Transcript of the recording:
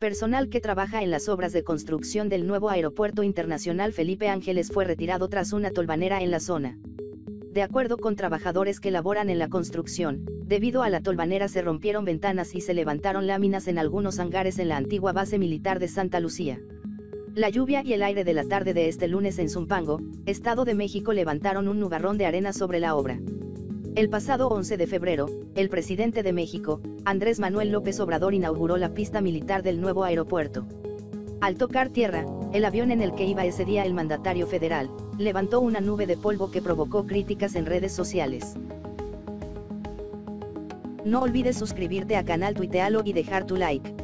Personal que trabaja en las obras de construcción del nuevo Aeropuerto Internacional Felipe Ángeles fue retirado tras una tolvanera en la zona. De acuerdo con trabajadores que laboran en la construcción, debido a la tolvanera se rompieron ventanas y se levantaron láminas en algunos hangares en la antigua base militar de Santa Lucía. La lluvia y el aire de la tarde de este lunes en Zumpango, Estado de México levantaron un nubarrón de arena sobre la obra. El pasado 11 de febrero, el presidente de México, Andrés Manuel López Obrador, inauguró la pista militar del nuevo aeropuerto. Al tocar tierra, el avión en el que iba ese día el mandatario federal, levantó una nube de polvo que provocó críticas en redes sociales. No olvides suscribirte a canal Tuitealo y dejar tu like.